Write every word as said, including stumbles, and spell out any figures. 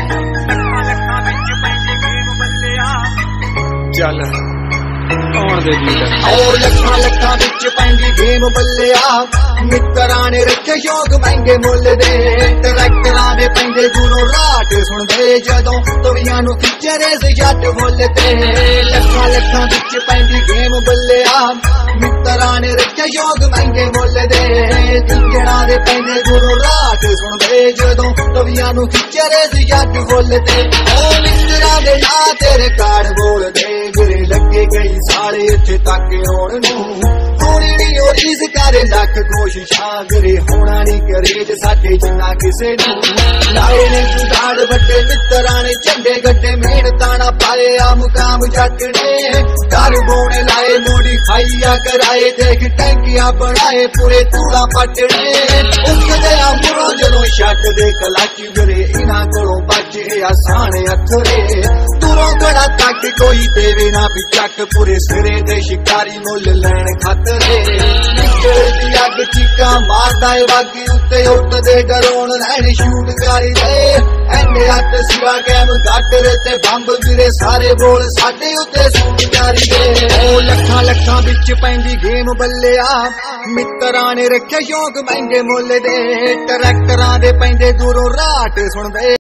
चल आउण दे जी और लखां लखां विच पैंदी गेम बल्लिया मित्तरां ने रखे शौक महंगे मुल दे ट्रैक्टरां दे पैंदे दूरों राट सुणदे जदों तवियां नूं खिच्चे रेस जट फुल ते लखां लखां विच पैंदी गेम बल्लिया मित्तरां ने रखे शौक महंगे मुल दे तिंजड़ां दे पैंदे दूरों राट सुणदे जदों तवियां नूं खिच्चे रेस जट फुल ते ओ मित्तरां दे नां तेरे कार्ड बोल दे गिरे लगे कई साले इत्थे तक आउण नूं होनी नहीं ओ रीस करे लख कोशिशां गिरे होना नहीं करे जे साडे जिन्ना किसे नूं लाए ने जुगाड़ वड्डे मित्तरां ने झंडे गड्डे मेहनतां ना पाए आ मुकाम जट ने घर बोने लाए मोड़ी खाइया कराए देख टैंकियां बनाए पूरे तूड़ा पटने उसदे मुरों जदों छट दे कलाची गिरे इन्हां कोलों बचे आसान अथरे दूरों गड़ा तक कोई देवे ना भी चक पूरे सिरे दे शिकारी मुल लैण खातरे निकल दी अग चीका मारदा ए बागी उत्ते उठदे डरोण रैण शूट करी दे एने हथ सिवा गैम गाटर ते बंब गिरे सारे बोल साडे उत्ते शूट करी दे ओ लखां लखां विच पैंदी गेम बल्लिया मित्तरां ने रखे शौक महंगे मुल दे ट्रैक्टरां दे पैंदे दूरों राट सुणदे।